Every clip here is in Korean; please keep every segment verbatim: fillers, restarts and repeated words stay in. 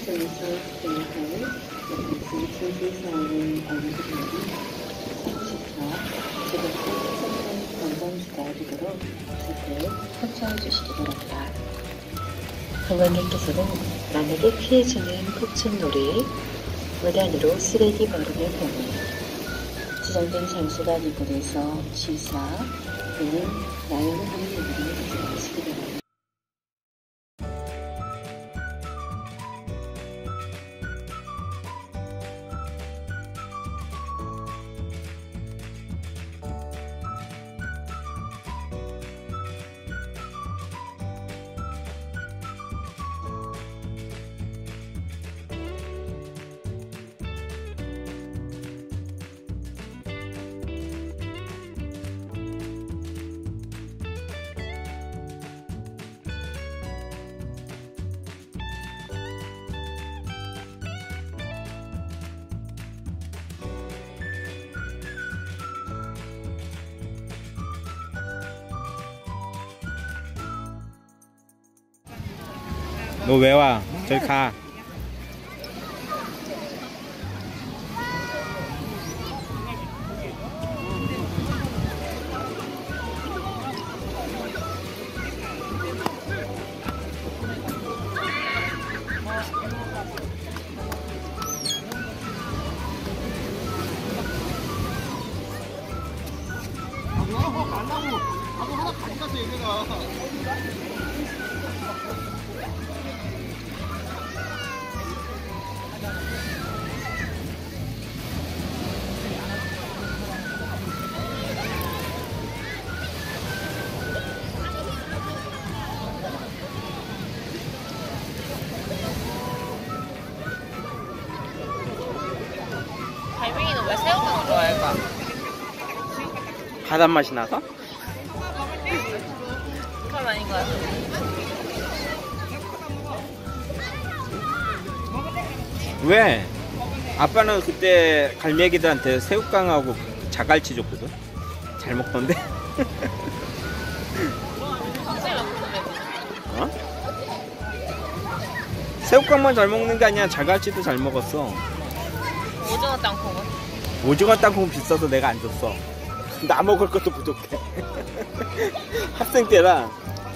현장에서 대응할 여타치 진실사항을 알려드리니 사무실과 즐겁고 행복한 관광주가 되도록 제때 협조해 주시기 바랍니다. 관광객께서는 남에게 피해주는 폭죽놀이, 무단으로 쓰레기 버리는 행위, 지정된 장소가 아닌 곳에서 취사 또는 나이를 하는 행위를 하지 마시기 바랍니다. 너 왜 와? 저기 가. 나도 하나 가져갔어 얘네가. 갈매기는 왜 새우깡을 좋아할까? 바닷 맛이 나서? 그건 아닌 것 같아. 왜? 아빠는 그때 갈매기들한테 새우깡하고 자갈치 줬거든? 잘 먹던데? 어? 새우깡만 잘 먹는 게 아니야. 자갈치도 잘 먹었어. 오징어 땅콩은? 오징어 땅콩은 비싸서 내가 안 줬어. 나 먹을 것도 부족해. 학생 때라.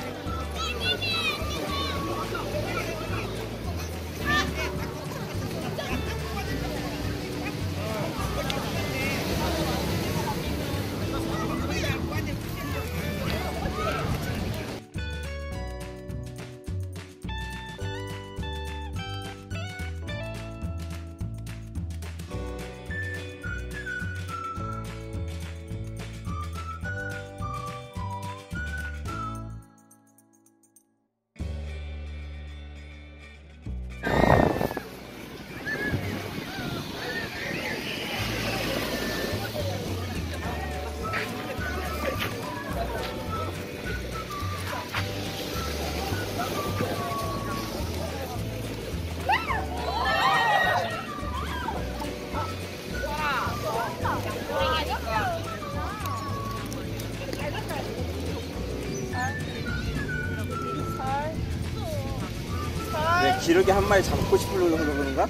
내 기러기 한 마리 잡고 싶으려고 그런가?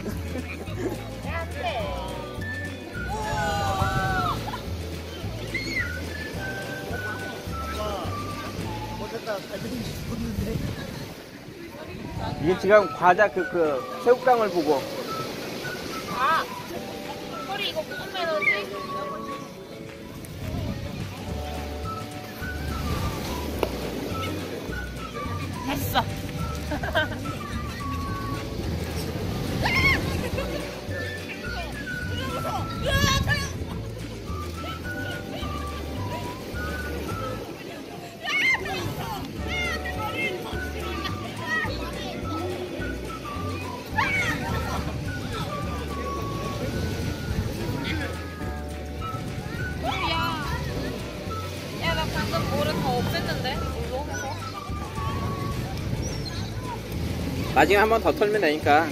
이게 지금 과자 그, 그, 새우깡을 보고. 아! 소리 이거 무슨 매너지? 됐어. 야, 나 방금 모래 다 없앴는데? 물로 해서. 나중에 한 번 더 털면 되니까.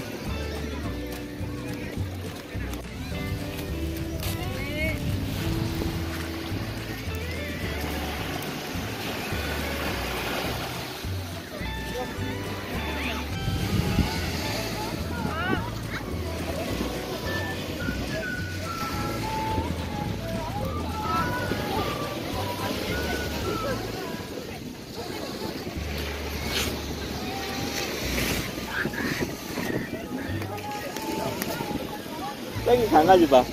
땡이 강아지 봐.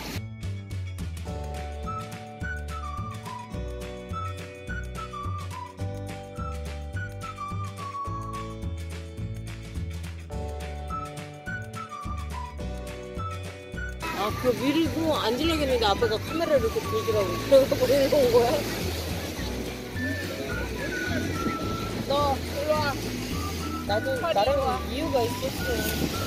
아, 그거 밀고 앉으려고 했는데 아빠가 카메라를 이렇게 들더라고. 그래서 밀고 온 거야. 너, 일로 와. 나도, 나랑 이유가 있었어.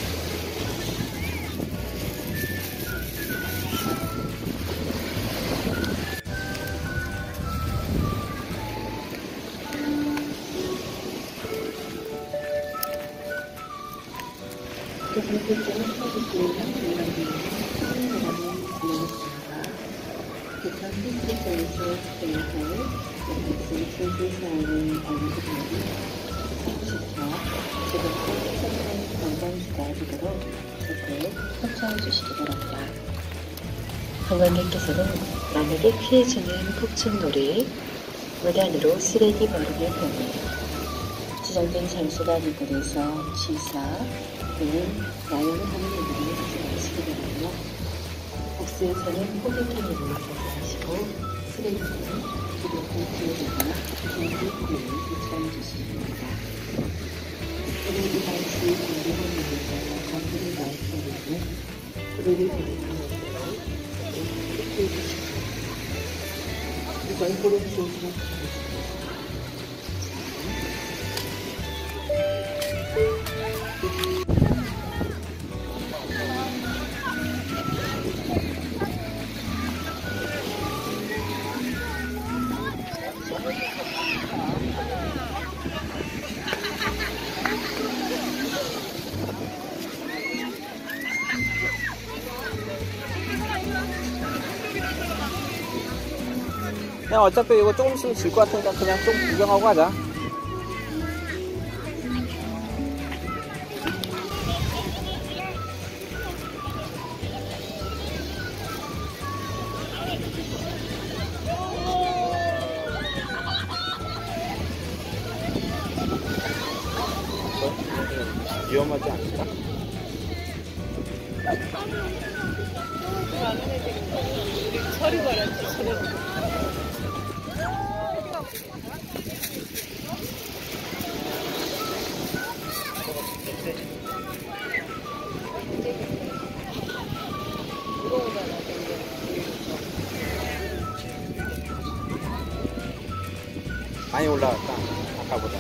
부천 펜스에서 대학을 연습생 준비사항을 언급하니 참고시켜 지금껏 선택 관광지가 되도록 적극 협조해 주시기 바랍니다. 관광객께서는 만약에 피해주는 폭죽놀이, 무단으로 쓰레기 버리는 경우, 지정된 장소가 아닌 곳에서 취사 또는 나영을 하는 일들을 하지 마시기 바라며, 복수에서는 포개통으로 사용하시고 쓰레기는 기록한 기회자가 공기포에 유치해 주시기 바랍니다. 쓰레기 방치 공개하는 정보를 나타내는 쓰레기 방치하는 체크해 주시기 바랍니다. 이번 보름수업으로 가겠습니다. 그냥 어차피 이거 조금 있으면 질 것 같으니까 그냥 좀 구경하고 가자. 위험하지 않을까? 철이 말았지, 철이. 많이 올라갔다, 아까보다.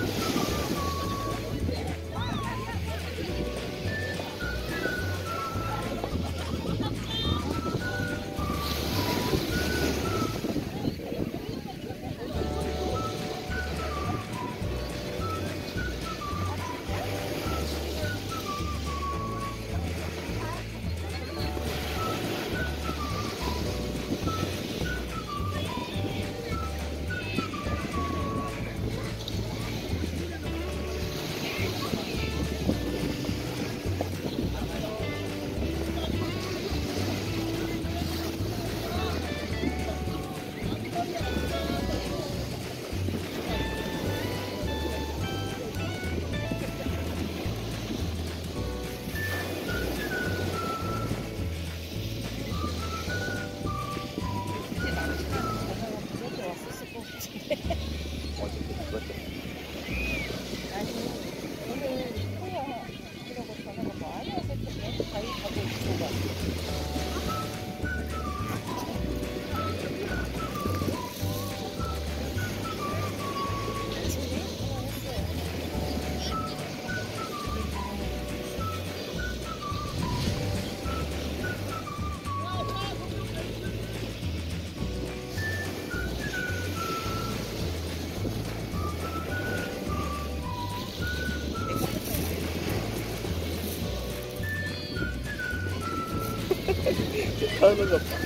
하는 것 봐.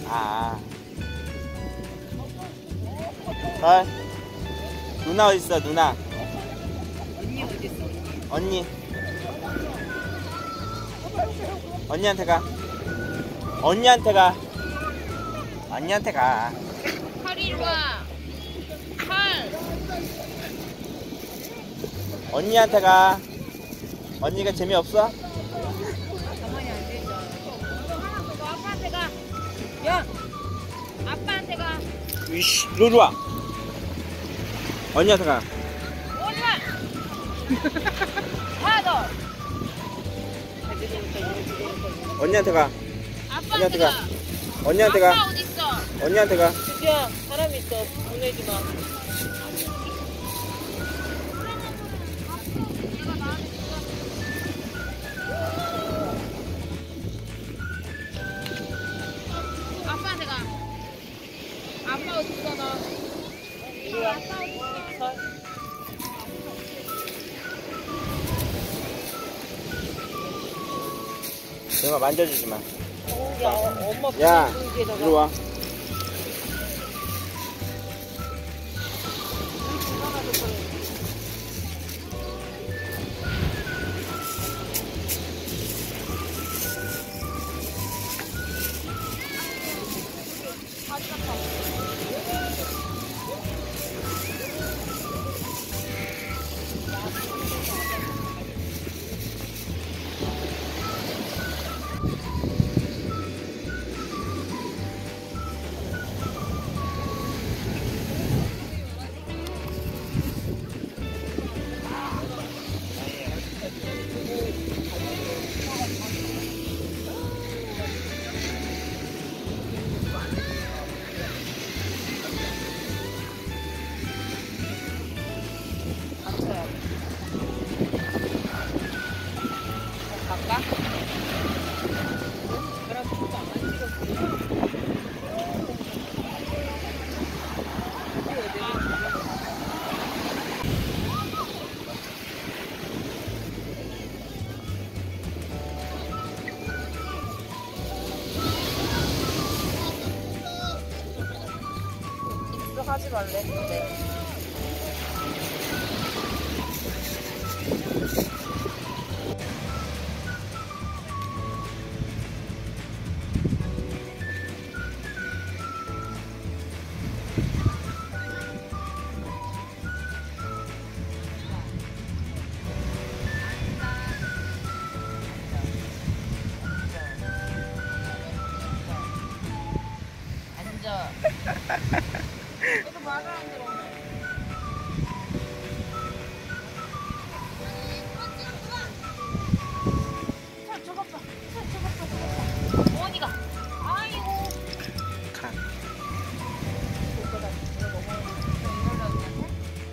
아. 헐. 누나 어딨어, 누나? 언니 어디 있어? 언니. 언니한테 가. 언니한테 가. 언니한테 가. 팔 이리 와. 팔. 언니한테 가. 언니가 재미없어? 가만히 안 되잖아. 너 아빠한테 가. 야. 아빠한테 가. 이씨, 이리 와. 언니한테 가. 오지 마. 하나 더. 언니한테 가. 아빠한테 가. 언니한테 아빠 가. 어디 있어? 언니한테 가. 야, 사람 있어. 보내지 마. 아빠한테 가. 아빠 어디 있어 너? 이리 와. 아빠 어디 있어? 정아 만져주지 마. 어, 야, 엄마 야, 분기에다가. 이리 와. 갈까? 그럼 진짜 안 찍었지. 하지 말래 근데. 앉아. 이거 말을 안 들어. 차 저것 봐. 차 저것 봐. 저것 봐. 어디가? 아이고. 가. 이거다. 이거 너무 이러려고 했네.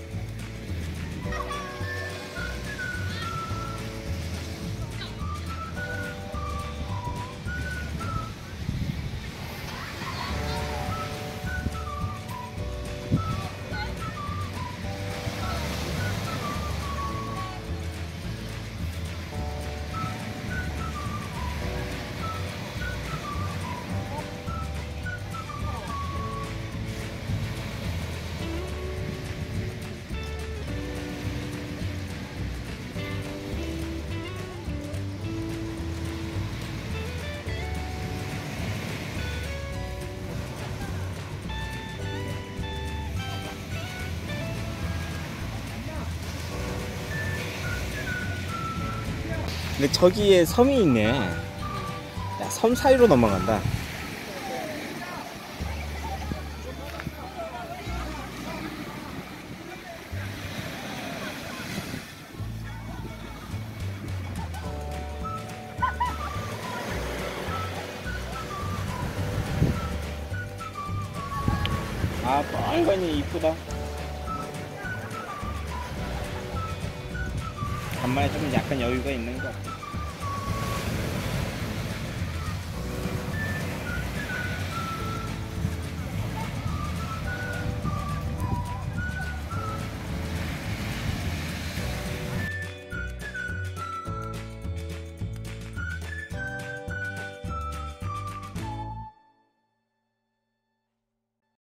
근데 저기에 섬이 있네. 야, 섬 사이로 넘어간다. 아, 빨간이 이쁘다. 간만에 좀 약간 여유가 있는 것 같아.